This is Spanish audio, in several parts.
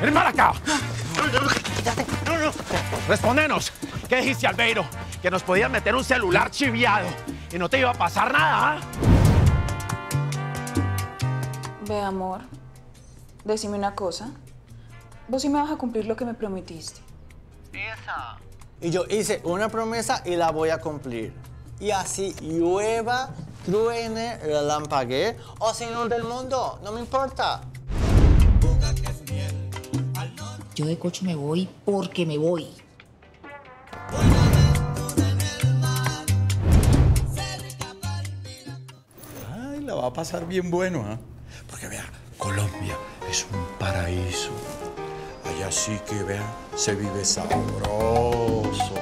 ¡Ven para acá! Respóndenos. ¿Qué dijiste, Albeiro? Que nos podían meter un celular chiviado y no te iba a pasar nada, ¿ah? Ve, amor, decime una cosa. Vos sí me vas a cumplir lo que me prometiste. Esa. Y yo hice una promesa y la voy a cumplir. Y así llueva, truene, relampaguee o si no del mundo, no me importa. Yo de Cocho me voy porque me voy. Ay, la va a pasar bien bueno, ¿ah? Porque vea, Colombia es un paraíso. Allá sí que, vea, se vive sabroso.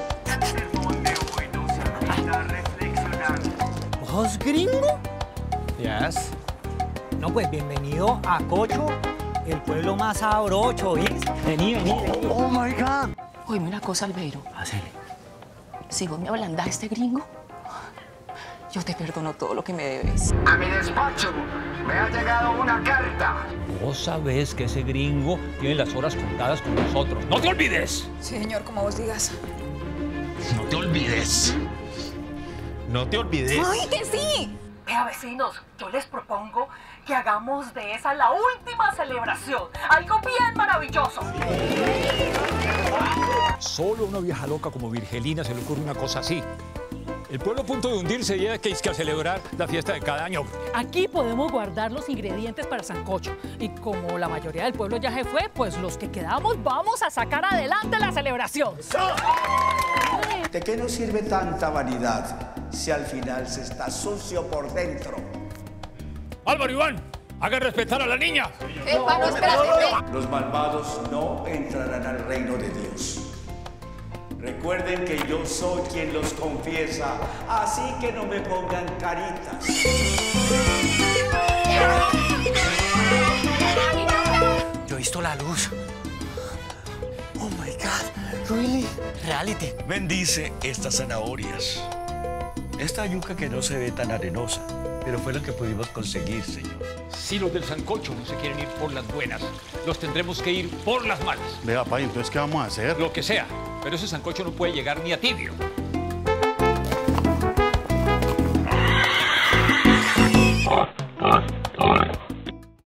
¿Vos gringo? Yes. No, pues bienvenido a Cocho, el pueblo más sabrocho, ¿viste? Vení. Oh my God. Oíme una cosa, Albeiro. Hacele. Si vos me ablandás a este gringo, yo te perdono todo lo que me debes. A mi despacho me ha llegado una carta. Vos sabés que ese gringo tiene las horas contadas con nosotros. ¡No te olvides! Sí, señor, como vos digas. No te olvides. No te olvides. ¡Ay, que sí! Vea, vecinos, yo les propongo que hagamos de esa la última celebración. Algo bien maravilloso. Solo a una vieja loca como Virgelina se le ocurre una cosa así. El pueblo a punto de hundirse y que es que a celebrar la fiesta de cada año. Aquí podemos guardar los ingredientes para sancocho. Y como la mayoría del pueblo ya se fue, pues los que quedamos vamos a sacar adelante la celebración. ¿De qué nos sirve tanta vanidad si al final se está sucio por dentro? Álvaro Iván, hagan respetar a la niña. No, espérate. Los malvados no entrarán al reino de Dios. Recuerden que yo soy quien los confiesa, así que no me pongan caritas. Yo he visto la luz. Oh my God, really? Reality. Bendice estas zanahorias. Esta yuca que no se ve tan arenosa, pero fue lo que pudimos conseguir, señor. Si los del sancocho no se quieren ir por las buenas, los tendremos que ir por las malas. Vea, pa, entonces, ¿qué vamos a hacer? Lo que sea, pero ese sancocho no puede llegar ni a tibio.